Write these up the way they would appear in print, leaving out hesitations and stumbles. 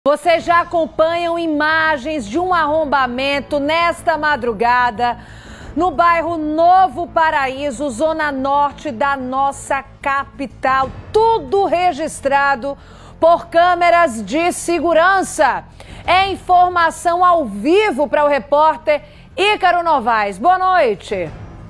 Vocês já acompanham imagens de um arrombamento nesta madrugada no bairro Novo Paraíso, zona norte da nossa capital. Tudo registrado por câmeras de segurança. É informação ao vivo para o repórter Ícaro Novaes. Boa noite.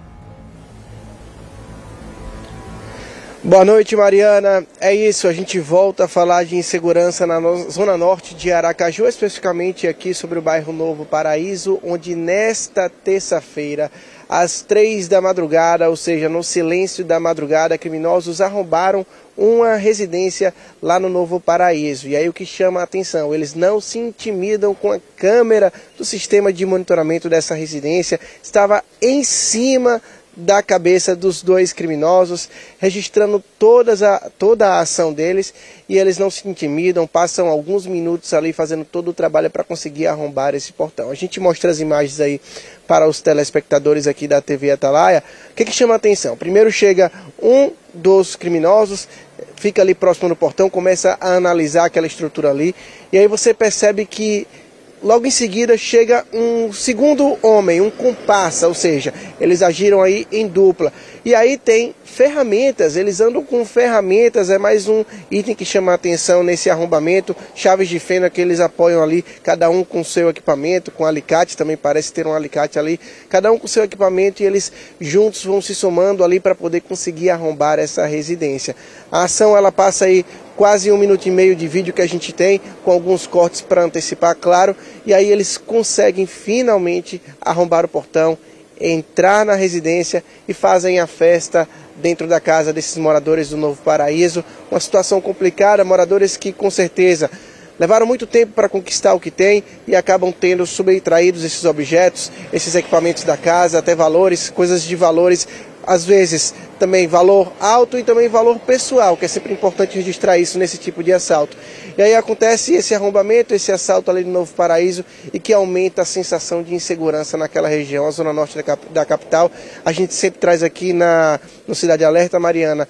Boa noite, Mariana. É isso, a gente volta a falar de insegurança na zona norte de Aracaju, especificamente aqui sobre o bairro Novo Paraíso, onde nesta terça-feira, às 3 da madrugada, ou seja, no silêncio da madrugada, criminosos arrombaram uma residência lá no Novo Paraíso. E aí o que chama a atenção, eles não se intimidam com a câmera do sistema de monitoramento dessa residência, estava em cima da cabeça dos dois criminosos, registrando toda a ação deles, e eles não se intimidam, passam alguns minutos ali fazendo todo o trabalho para conseguir arrombar esse portão. A gente mostra as imagens aí para os telespectadores aqui da TV Atalaia. O que chama a atenção? Primeiro chega um dos criminosos, fica ali próximo do portão, começa a analisar aquela estrutura ali, e aí você percebe que logo em seguida chega um segundo homem, um comparsa, ou seja, eles agiram aí em dupla. E aí tem ferramentas, eles andam com ferramentas, é mais um item que chama a atenção nesse arrombamento, chaves de fenda que eles apoiam ali, cada um com seu equipamento, com alicate, também parece ter um alicate ali, cada um com seu equipamento, e eles juntos vão se somando ali para poder conseguir arrombar essa residência. A ação ela passa aí quase 1 minuto e meio de vídeo que a gente tem, com alguns cortes para antecipar, claro, e aí eles conseguem finalmente arrombar o portão, entrar na residência e fazem a festa dentro da casa desses moradores do Novo Paraíso. Uma situação complicada, moradores que com certeza levaram muito tempo para conquistar o que tem e acabam tendo subtraídos esses objetos, esses equipamentos da casa, até valores, coisas de valores, às vezes também valor alto e também valor pessoal, que é sempre importante registrar isso nesse tipo de assalto. E aí acontece esse arrombamento, esse assalto ali no Novo Paraíso, e que aumenta a sensação de insegurança naquela região, a zona norte da capital. A gente sempre traz aqui no Cidade Alerta, Mariana,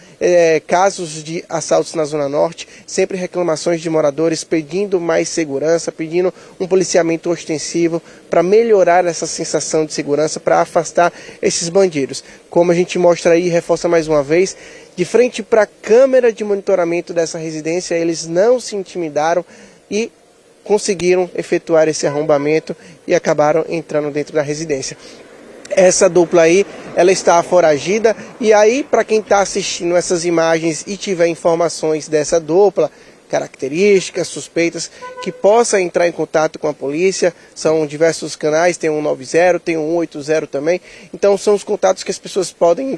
casos de assaltos na zona norte, sempre reclamações de moradores pedindo mais segurança, pedindo um policiamento ostensivo para melhorar essa sensação de segurança, para afastar esses bandidos. Como a gente mostra aí, reforça mais uma vez, de frente para a câmera de monitoramento dessa residência, eles não se intimidaram e conseguiram efetuar esse arrombamento e acabaram entrando dentro da residência. Essa dupla aí, ela está foragida, e aí para quem está assistindo essas imagens e tiver informações dessa dupla, características, suspeitas, que possa entrar em contato com a polícia, são diversos canais, tem um 90, tem um 180 também, então são os contatos que as pessoas podem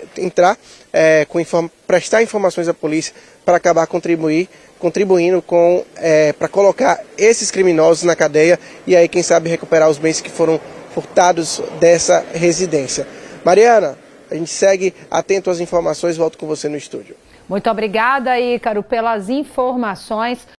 prestar informações à polícia para acabar contribuindo para colocar esses criminosos na cadeia, e aí quem sabe recuperar os bens que foram furtados dessa residência. Mariana, a gente segue atento às informações, volto com você no estúdio. Muito obrigada, Ícaro, pelas informações.